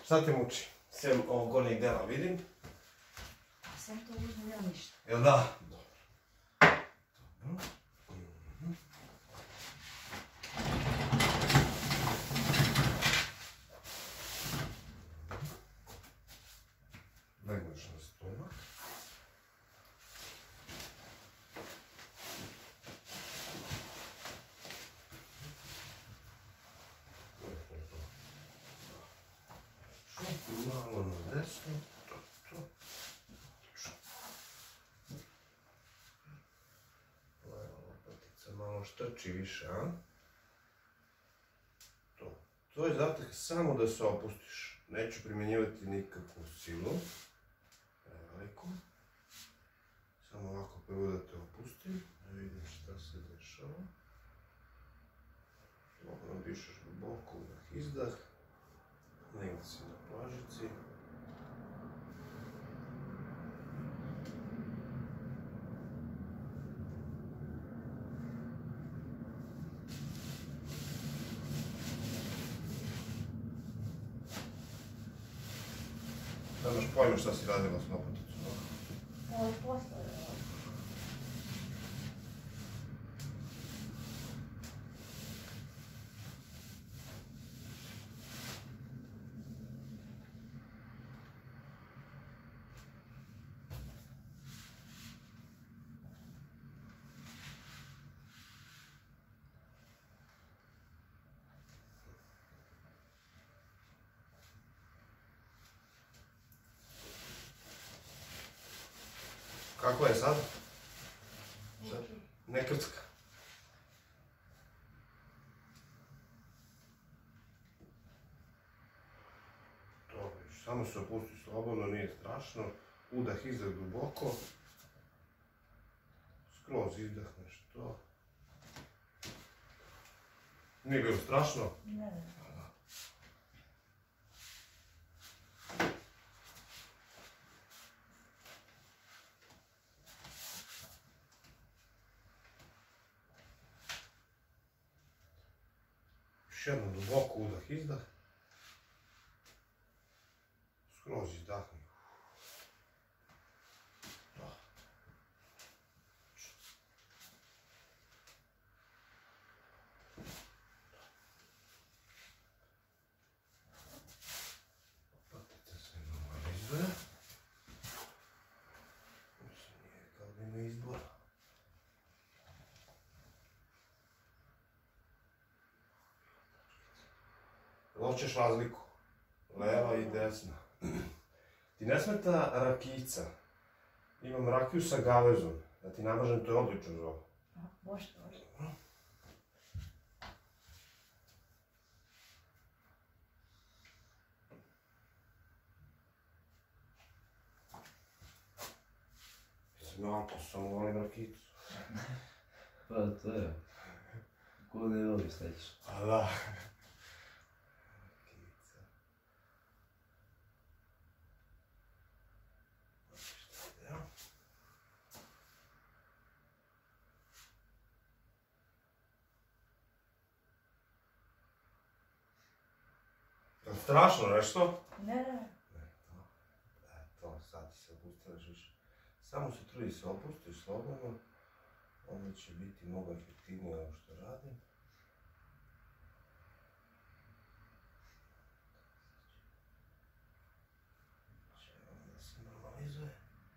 Šta te muči? Sem ovog gornjeg dela vidim. Sem to uzmem ja ništa. Jel da? Legneš na stomak. Malo na desno. Lopatica malo štrči više, a? To je zadatak samo da se opustiš. Neću primjenjivati nikakvu silu. Veliku. Samo ovako prvo da te opustim, da vidim šta se dešava. Slobodno dišeš duboko, udah, izdah. Negdje si na plažici. Nemaš pojma šta si radila s lopaticom. Ovo posle. Kako je sad? Ne krcka. Dobro, samo se opusti slobodno, nije strašno. Udah, izdah duboko. Skroz izdahneš to. Nije bilo strašno? Ne. Još jednom duboko udah, izdah. Skroz izdahni. Lopatica se normalizuje. Mislim, nije kao da ima izbora. Hoćeš razliku, leva i desna. Ti ne smeta rakijica. Imam rakiju sa gavezom. Da ti namažem, to je odlično za ovo. Može. Jesam ja alko, samo volim rakijicu. Pa to je. Ko ne voli stećiš? A da. Strašno nešto? Ne. Eto, sad ti se opustaviš više. Samo se trudi se opustiš slobodno, onda će biti mnogo efektivnije ovo što radim. Će onda se normalizuje.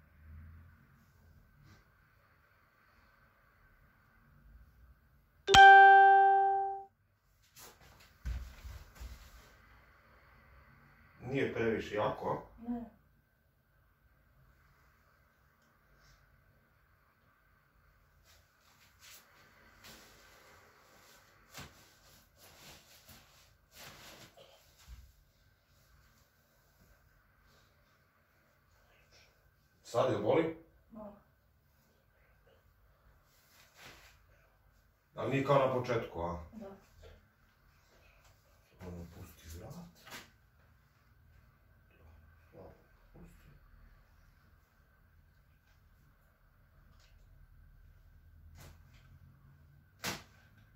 Nije previše jako, a? Ne. Sad je boli? Malo. Ali nije kao na početku, a? Da. Ono, pusti vrat. Pusti.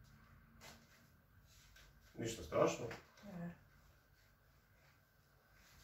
Ništa strašno. Ne.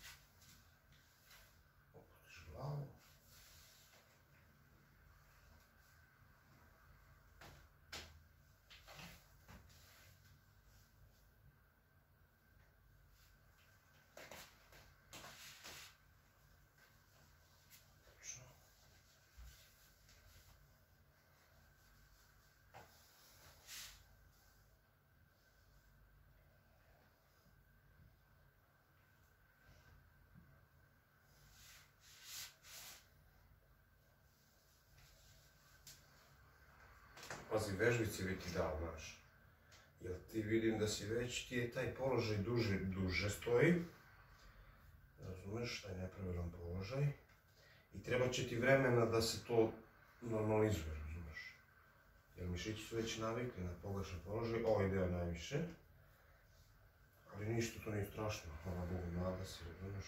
Pazi, vežbice bi ti dao, znaš. Jer ti vidim da si već, ti je taj položaj duže stoji. Razumeš, taj nepravilan položaj. I treba će ti vremena da se to normalizuje, razumeš. Jer mišići su već navikli na pogrešan položaj, ovaj deo najviše. Ali ništa, to nije strašno, hvala Bogu, nada si, razumeš.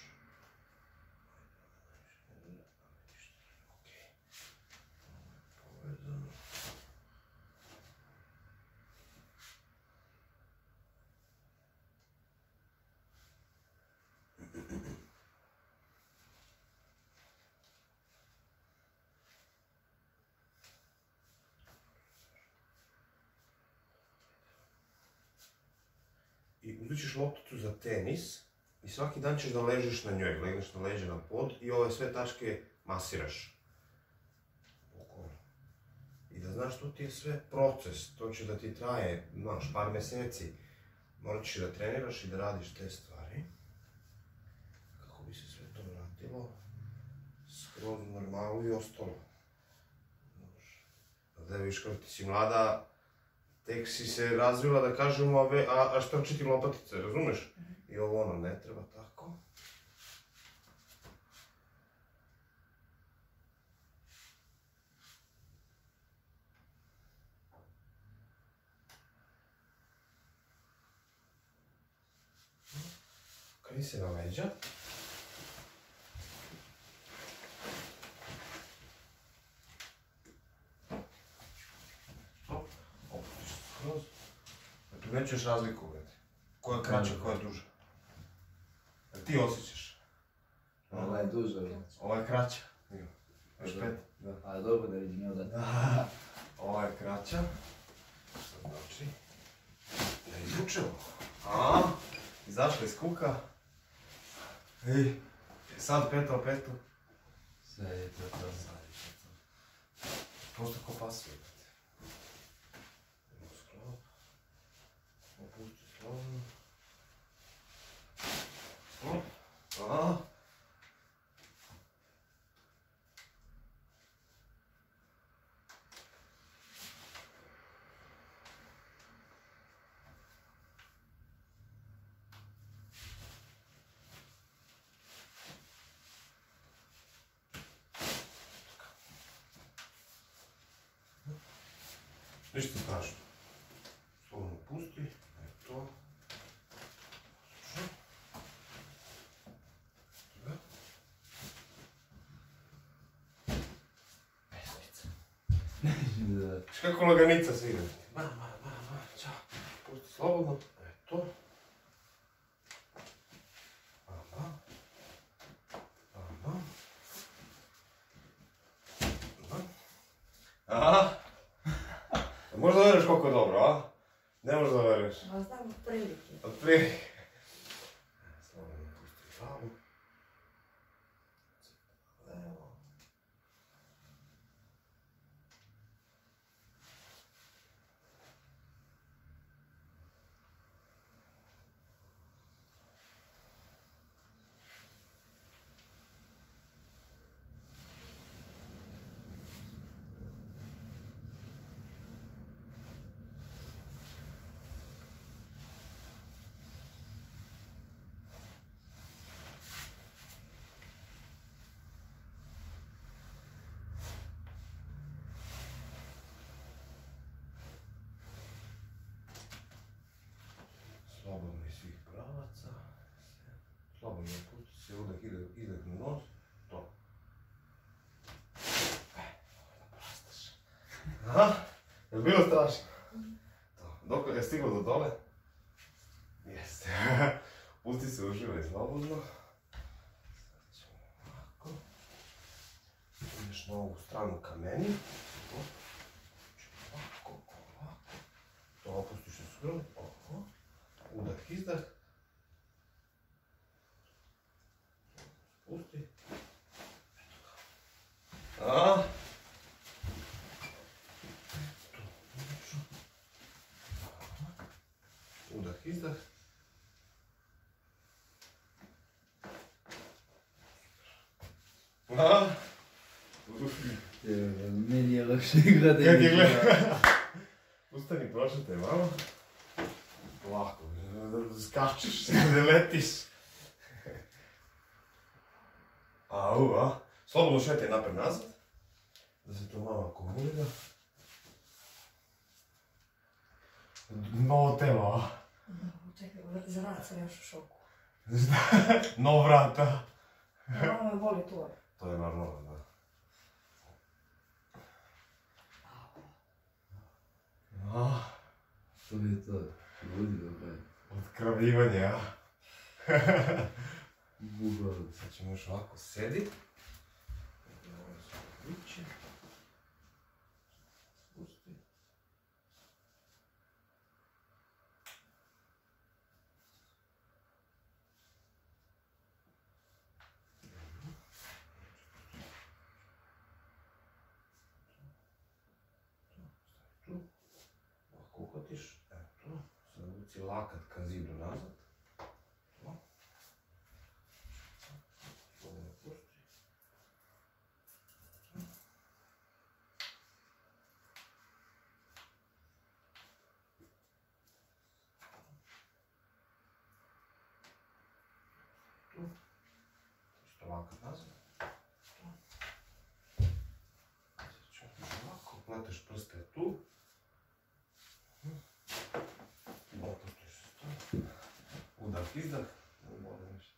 Povezano. I uzet ćeš lopticu za tenis i svaki dan ćeš da ležiš na njoj, legneš na leđe na pod i ove sve tačke masiraš. I da znaš, to ti je sve proces, to će da ti traje, znaš, par mjeseci. Morat ćeš da treniraš i da radiš te stvari. Kako bi se sve to vratilo, skroz normalno i ostalo. Da vidiš kako ti si mlada, tek si se razvila da kažemo, a štrči ti lopatice, razumeš? I ovo ono, ne treba tako. Okri se na leđa. Opustiš se skroz. Primećuješ razliku, gledaj. Koja je kraća, koja je duža. Jel ti osjećaš? Ova je duža. Ova je kraća. Još pet. A dobro da vidim ja da. Ova je kraća. Što znači? Da je izvučemo. Izašla iz kuka. Ej, sad peta o petu. Sve je to to. Prosto ko pasuje. Sklop. Opusti slobodno. Sklop. Ništa strašno. Slobodno pusti. To. Pesnica. Viš kako laganica se igra. Ćao. Pusti slobodno. To. Možda veruješ koliko je dobro, a? Ne možda veruješ. Ma znam od prilike. Od prilike. Slobodno pusti glavu. Levo. Slobodno iz svih pravaca. Slobodno pusti se, udah ide na nos. To. Da prastaš. Aha, je li bilo strašno? To. Dok je stiglo do dole? Jeste. Pusti se, uživaj slobodno. Sad ćemo ovako. Ideš na ovu stranu ka meni. Ovako, ovako. To opustiš se skroz. Ovako. Udah, izdah. Pusti. Udah, izdah. Meni je lakše igrati. Kako je gledaj? prošetaj malo. Lako, skačeš, ne letiš. Au. Slobodno šetaj napred nazad. Da se to malo akumulira. Novo telo, Čekaj, za rad sam još u šoku. No vrata. Malo me boli to. To je normalno, da. To je to. Ludi dobro. Otkravljivanje, ja. Bukvalno. Sad ćemo još ovako sedi. Spusti. Tu. Ovako uhvatiš. Evo tu. Sad uci lakat ka zidu nazad. To. Slobodno pusti. Tu. Isto lakat nazad. Tu. Sad ću ovako, pleteš prste tu. Opustiš se tu. Udah, izdah. Ne boli ništa.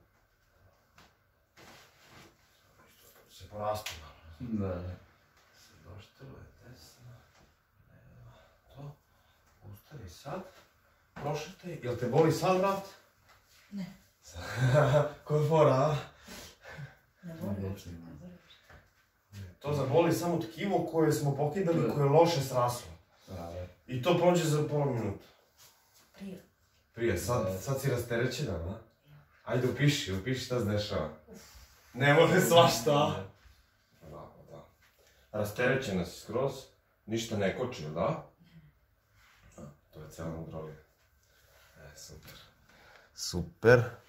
Isto se porastu malo. Da. Se doštilo je desno. Evo, to. Ustavi sad. Prošetaj. Jel te boli sad vrat? Ne. Kod fora, a? Ne boli uopšte, ne boli. To zaboli samo tkivo koje smo pokidali, koje je loše sraslo. I to prođe za pola minuta. Prije, sad si rasterećena, a? Ajde upiši šta se dešava. Ne može svašta, a? Da. Rasterećena si skroz, ništa ne koči, da? To je cijela mudrolija. Super. Super.